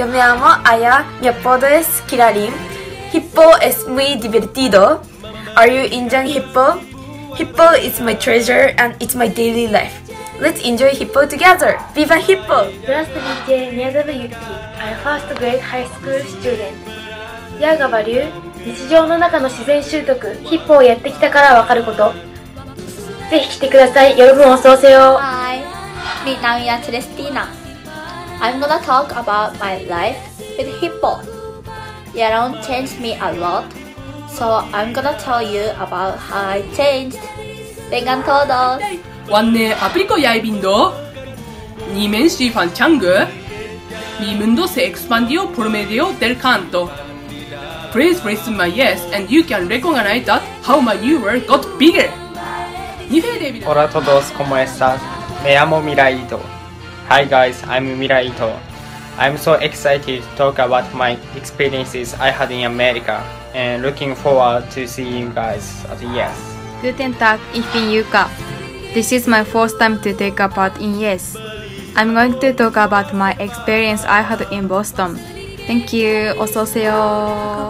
Yo me amo Aya, mi apodo es Kirarin. Hippo es muy divertido. Are you enjoying Hippo? Hippo is my treasure and it's my daily life. Let's enjoy Hippo together. Viva Hippo! Nice to meet you, Miyazaba Yuki. I'm first grade high school student. ヤーガバリュー、日常の中の自然習得、ヒッポをやってきたからわかること。ぜひ来てください。여러분 어서 오세요. Hi, me namanya Celestina. I'm gonna talk about my life with Hippo. Yaron changed me a lot, so I'm gonna tell you about how I changed. Vengan todos. 왔네 aplico yaibindo. Ni mensi fan changu. Mi mundo se expandió por medio del canto. Please listen my yes and you can recognize that how my new world got bigger. Hola a todos, ¿cómo estás? Me llamo Miraito. Hi guys, I'm Miraito. I'm so excited to talk about my experiences I had in America and looking forward to seeing you guys at YES. Guten Tag, ich bin Yuka. This is my first time to take a part in YES. I'm going to talk about my experience I had in Boston. Thank you. 어서 오세요.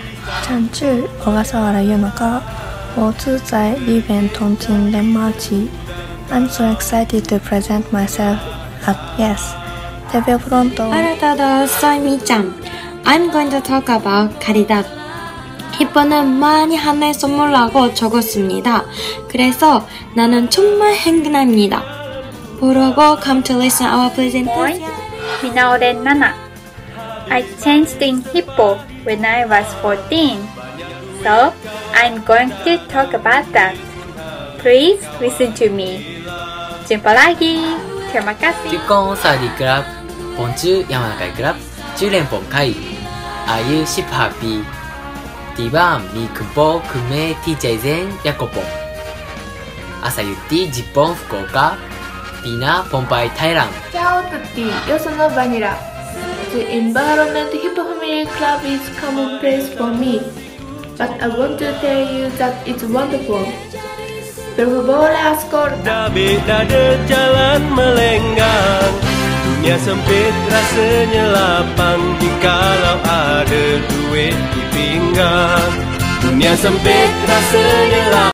찬출 오가사와라 유노가 我住在日本东京练马区 I'm so excited to present myself at YES. Te veo pronto. Hola a todos, soy Mi-chan. I'm going to talk about caridad. 히뻐는 많이 하나의 선물라고 적었습니다. 그래서 나는 정말 행복합니다. 보러고 come to listen our presentation. Minaoren Nana. I changed in Hippo when I was 14. So, I'm going to talk about that. Please listen to me. Jumpa lagi. Terima kasih. Chúc Sadi Club. Bonjour, Yamanakai Club. Julenpon Kai. Ayu Ship Happy. Diba Mi Kumpo Kume TJ Zen Yakopon. Asayuti Jippon Fukuoka. Pina Pompai Thailand. Ciao a tutti, io sono Vanilla. The environment Hippo Family Club is commonplace for me. But I want to tell you that it's wonderful. Por favor, ascolta. Beda de jalan melenggang. Dunia sempit rasanya lapang jikalau ada duit di pinggang. Dunia sempit rasanya lapang.